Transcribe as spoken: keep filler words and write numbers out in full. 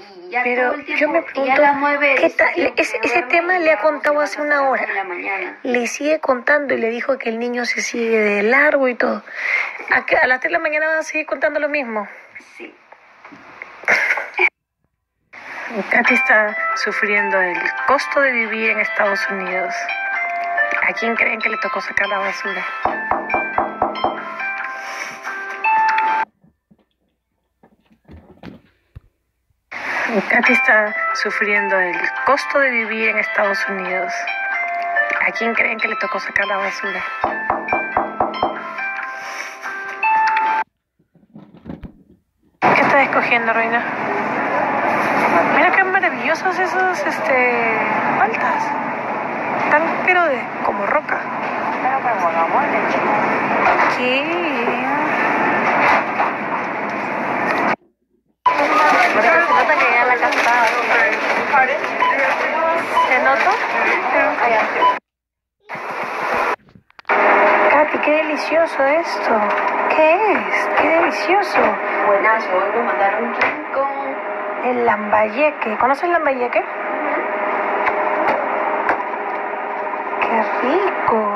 y ya Pero todo el tiempo, yo me y pregunto, a las nueve ¿qué dice tal? que Ese, me ese duerme tema y le ha ya contado se hace levanta a una las hora. nueve de la mañana. Le sigue contando y le dijo que el niño se sigue de largo y todo. ¿A, qué- a las tres de la mañana van a seguir contando lo mismo? Sí. Katy está sufriendo el costo de vivir en Estados Unidos. ¿A quién creen que le tocó sacar la basura? Katy está sufriendo el costo de vivir en Estados Unidos. ¿A quién creen que le tocó sacar la basura? ¿Qué estás escogiendo, Reina? Mira qué maravillosos esos, este, paltas. Están pero de como roca. ¿Qué? Porque se nota que ya la casa está. ¿Se nota? Katy, qué delicioso esto. ¿Qué es? Qué delicioso. Buenazo, hoy me mandaron King Kong. El lambayeque. ¿Conoces el lambayeque? Qué rico.